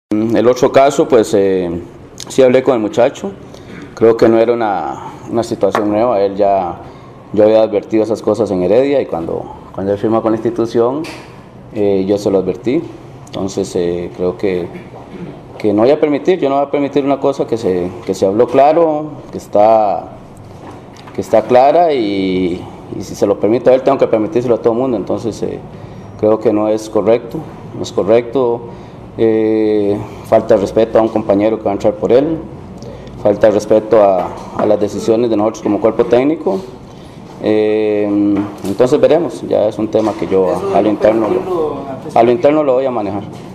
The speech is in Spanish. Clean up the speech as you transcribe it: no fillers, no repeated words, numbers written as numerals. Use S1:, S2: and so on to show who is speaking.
S1: El otro caso, pues sí hablé con el muchacho, creo que no era una situación nueva, yo había advertido esas cosas en Heredia y cuando él firmó con la institución yo se lo advertí, entonces creo que no voy a permitir, yo no voy a permitir una cosa que se habló claro, que está clara y si se lo permito a él tengo que permitírselo a todo el mundo, entonces creo que no es correcto, falta de respeto a un compañero que va a entrar por él, falta de respeto a las decisiones de nosotros como cuerpo técnico, entonces veremos, ya es un tema que yo a lo interno lo voy a manejar.